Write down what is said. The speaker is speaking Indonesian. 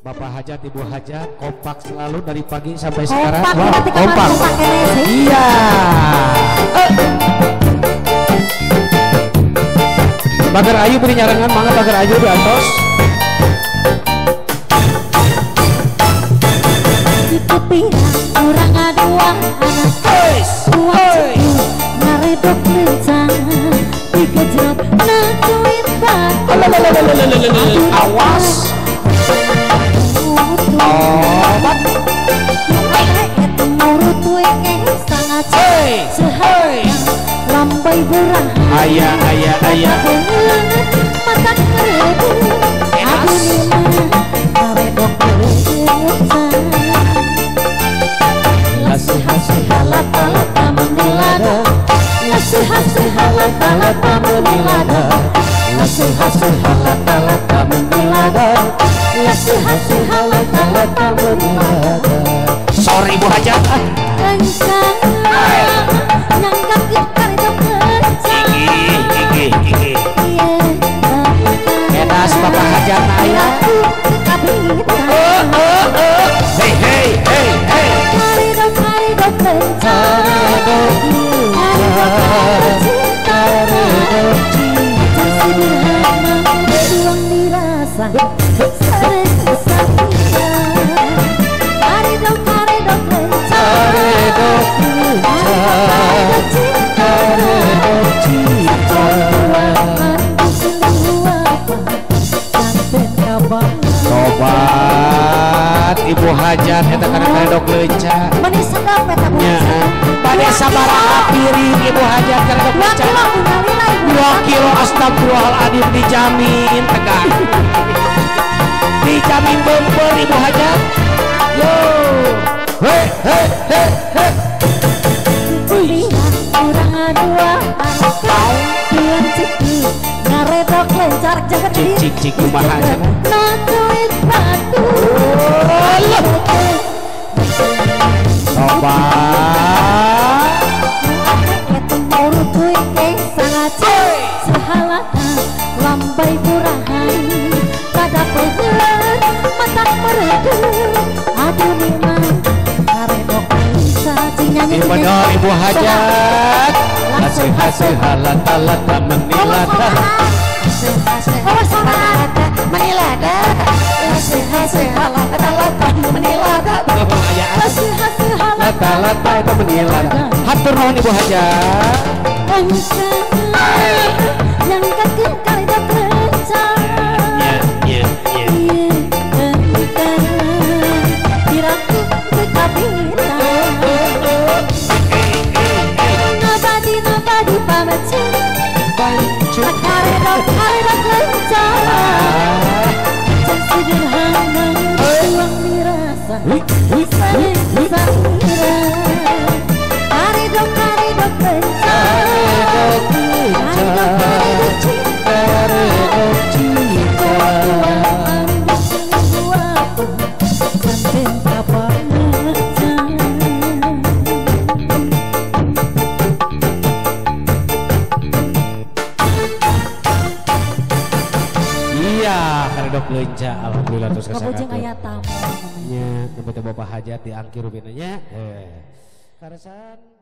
Bapak hajat, ibu hajat, kompak selalu dari pagi sampai sekarang. Kompak. Iya. Bagar Ayu beri nyarangan, mangga Bagar Ayu di atas. Di kepira kurang dua anak ngaredok lencang di gejrot nacuin batu. Awas. Obat. Nurut weke sangat sehat lambai berah. Ayah. Mata ngeredu aku nima ngaredok lencang. Lasih-hasih halata menilada, lasih-hasih halata menilada, lasih-hasih halata menilada, lasih-hasih halata menilada. Sorry ibu hajat. Kencang, nyangka kita itu kencang. Gigi. Edas bapak hajat ayah. Hey. Karidok kencang. Sederhana berjuang dirasa sering kesatria. Karidok kencang. Sobat ibu hajat eta kana karedok leuca. Meni sedap eta Bu. Bade sabaraha piring ibu hajat karedok leuca. 2 kilo astagfirullahaladzim dijamin tegang. Dijamin bemper ibu hajat. Yo. He. Kurang dua anak pian cekik ngaredok lencar jagat dia. Cik kumaha cenah. Nacuin batu. Sobat. Eta urut weke sangat sehalata lambai burahan kada pegelan mata meredu aduh nimah karedok sacinyanyi Ibu hajat. Hasih halata menilada. Menilada hasih halata menilada Lata itu menilada. Hatur nuhun ibu hajat. yang kakek karedok kencang. Diraku kekabira nabadi pamecin karedok kencang. Can sederhana berjuang dirasa sering kesatria. Karedok kencang. Iya, karedok leuca. Alhamdulillah terus kesana. Kabujeng aya tamu. Nya, bapak hajat diangkir rupinanya. Karesan